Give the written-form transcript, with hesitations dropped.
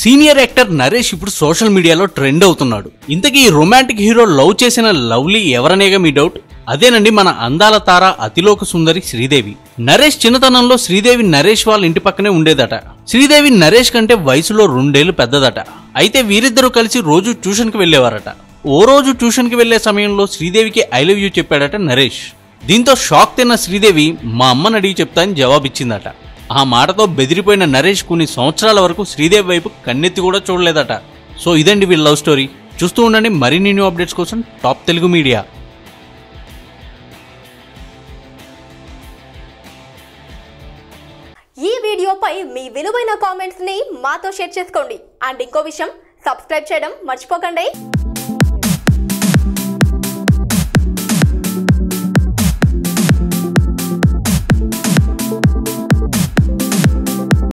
Senior actor Naresh ఇప్పుడు social మీడియాలో trend అవుతున్నాడు. ఇంతకీ ఈ రొమాంటిక్ హీరో లవ్ చేసిన లవ్లీ ఎవరనేగా మీ డౌట్. అదేనండి మన అందాల తార అతిలోక సుందరి శ్రీదేవి. నరేష్ చిన్నతనంలో శ్రీదేవి నరేష్ వాళ్ళ ఇంటి పక్కనే ఉండేదట. శ్రీదేవి నరేష్ కంటే వయసులో 2 ఏళ్లు పెద్దదట. అయితే వీరిద్దరూ కలిసి రోజు ట్యూషన్ కి వెళ్లేవారట. ఓ రోజు ట్యూషన్ కి వెళ్లే సమయంలో శ్రీదేవికి ఐ లవ్ యూ చెప్పాడట నరేష్. దీంతో షాక్ తిన్న శ్రీదేవి మా అమ్మని అడిగి చెప్తా అని జవాబిచ్చిందట. ఆ మాటతో బెదిరిపోయిన నరేష్ కొన్ని సంవత్సరాల వరకు శ్రీదేవి వైపు కన్నెత్తి కూడా చూడలేదట. సో ఇదండి వీళ్ళ లవ్ స్టోరీ. చూస్తూ ఉండండి మరిన్ని న్యూ అప్డేట్స్ కోసం టాప్ తెలుగు మీడియా. ఈ వీడియోపై మీ విలువైన కామెంట్స్ ని మాతో షేర్ చేసుకోండి. అండ్ ఇంకో విషయం, సబ్స్క్రైబ్ చేయడం మర్చిపోకండి.